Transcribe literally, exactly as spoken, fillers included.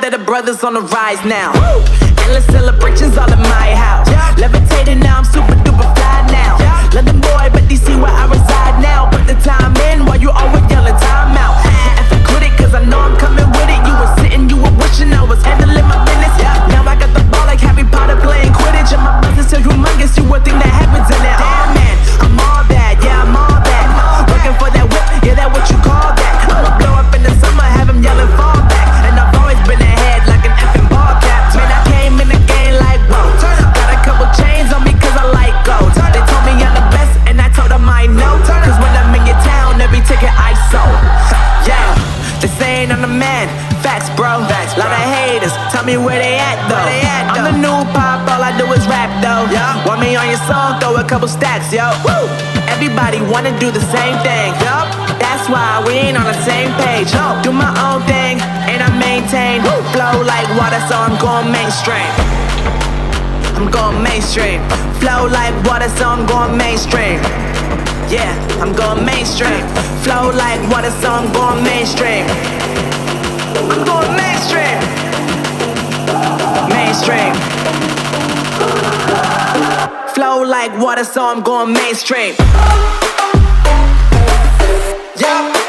that the brothers on the rise now. Woo! Endless celebrations all in my house. Yeah. Levitating now, I'm super duper fly now. Yeah. London boy, but they see where I reside now. Put the time in while you always yelling time out. And if I quit it, cause I know I'm coming with it. You were sitting, you were wishing I was handling my business. Yeah. Now I got the ball like Harry Potter playing Quidditch. And my business is humongous, you would think that happens in it. Damn man, I'm all that, yeah I'm all that. Working for that whip, yeah that what you call that. I'ma blow up in the summer, have him yelling fall back. And I've always been ahead like an effing ball cap. Man, I came in the game like whoa. Got a couple chains on me cause I like gold. They told me I'm the best and I told them I know. Cause when I'm in your town, every ticket I sold. Yeah, they saying I'm the man. Facts bro, Facts, lot of haters, tell me where they at though. They at, I'm though. The new pop, all I do is rap though. Yeah. Want me on your song, throw a couple stacks, yo. Woo. Everybody wanna do the same thing, yup. That's why we ain't on the same page. No. Do my own thing, and I maintain. Woo. Flow like water, so I'm going mainstream. I'm going mainstream. Flow like water, so I'm going mainstream. Yeah, I'm going mainstream. Flow like water, so I'm going mainstream. I'm going mainstream. Mainstream. Flow like water, so I'm going mainstream. Yeah.